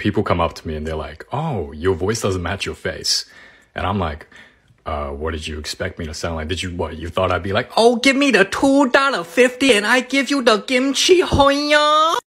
people come up to me and they're like, oh, your voice doesn't match your face. And I'm like, what did you expect me to sound like? You thought I'd be like, oh, give me the $2.50 and I give you the kimchi hoya?